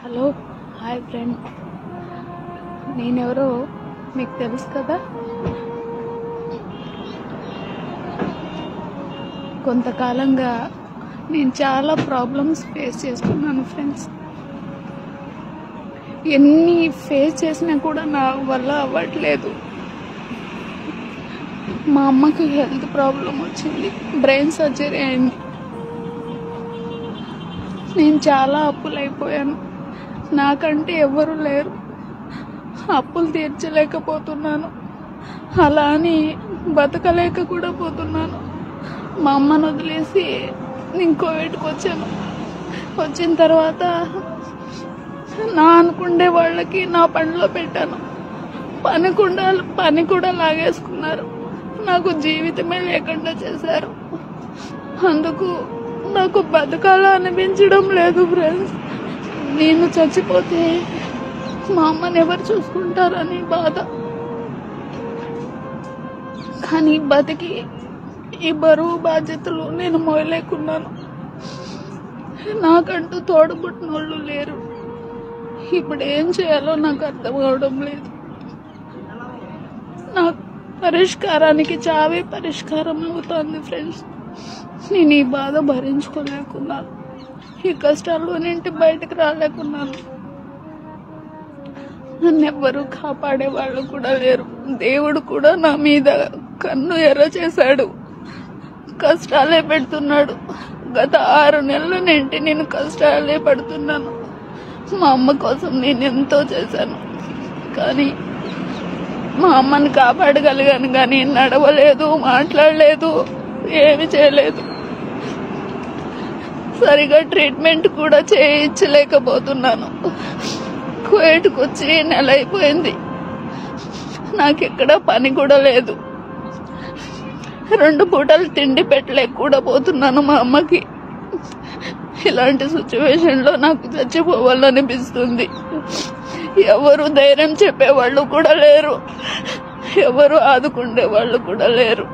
Hello hi friend, నేనెవరో మీకు తెలుసు కదా. కొంతకాలంగా నేను చాలా ప్రాబ్లమ్స్ ఫేస్ చేస్తున్నాను ఫ్రెండ్స్. ఎన్ని ఫేస్ చేసినా కూడా నా వల్ల అవ్వట్లేదు. మా అమ్మకి హెల్త్ ప్రాబ్లం వచ్చింది, బ్రెయిన్ సర్జరీ అయింది. నేను చాలా అప్పులైపోయాను. నాకంటే ఎవరు లేరు, అప్పులు తీర్చలేకపోతున్నాను. అలా అని బతకలేక కూడా పోతున్నాను. మా అమ్మను వదిలేసి నేను కోవిడ్కి వచ్చాను. వచ్చిన తర్వాత నా అనుకుండే వాళ్ళకి నా పనిలో పెట్టాను. పని కూడా లాగేసుకున్నారు. నాకు జీవితమే లేకుండా చేశారు. అందుకు నాకు బతకాలా అనిపించడం లేదు ఫ్రెండ్స్. నేను చచ్చిపోతే మా అమ్మని ఎవరు చూసుకుంటారని బాధ. కానీ బతికి ఈ బరువు బాధ్యతలు నేను మోయలేకున్నాను. నాకంటూ తోడుబుట్టినోళ్ళు లేరు. ఇప్పుడు ఏం చేయాలో నాకు అర్థం కావడం లేదు. నా పరిష్కారానికి చావే పరిష్కారం అవుతుంది ఫ్రెండ్స్. నేను ఈ బాధ భరించుకోలేకున్నాను. ఈ కష్టాల్లో నుండి బయటకు రాలేకున్నాను. నన్ను ఎవ్వరూ కాపాడే వాళ్ళు కూడా లేరు. దేవుడు కూడా నా మీద కన్ను ఎర్ర చేశాడు, కష్టాలే పెడుతున్నాడు. గత 6 నెలల నుండి నేను కష్టాలే పడుతున్నాను. మా అమ్మ కోసం నేను ఎంతో చేశాను, కానీ మా అమ్మని కాపాడగలిగాను. కానీ నడవలేదు, మాట్లాడలేదు, ఏమి చేయలేదు. సరిగా ట్రీట్మెంట్ కూడా చేయించలేకపోతున్నాను. కోవిడ్కి వచ్చి నెల అయిపోయింది. నాకెక్కడ పని కూడా లేదు. 2 పూటలు తిండి పెట్టలేక కూడా పోతున్నాను మా అమ్మకి. ఇలాంటి సిచ్యువేషన్లో నాకు చచ్చిపోవాలనిపిస్తుంది. ఎవరు ధైర్యం చెప్పేవాళ్ళు కూడా లేరు, ఎవరు ఆదుకుండే వాళ్ళు కూడా లేరు.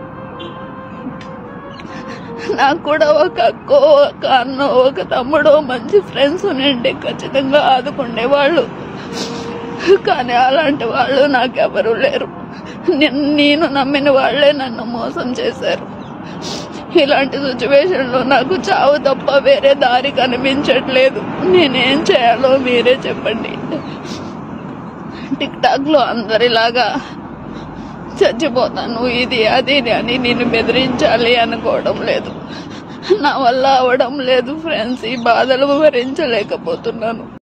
నాకు కూడా ఒక అక్కో, ఒక అన్నో, ఒక తమ్ముడో, మంచి ఫ్రెండ్స్ ఉంటే ఖచ్చితంగా ఆదుకుండేవాళ్ళు. కానీ అలాంటి వాళ్ళు నాకెవరూ లేరు. నేను నమ్మిన వాళ్లే నన్ను మోసం చేశారు. ఇలాంటి సిచ్యువేషన్లో నాకు చావు తప్ప వేరే దారి కనిపించట్లేదు. నేనేం చేయాలో మీరే చెప్పండి. టిక్టాక్లో అందరిలాగా చచ్చిపోతాను, ఇది అది అని నేను బెదిరించాలి అనుకోవడం లేదు. నా వల్ల అవడం లేదు ఫ్రెండ్స్. ఈ బాధలు భరించలేకపోతున్నాను.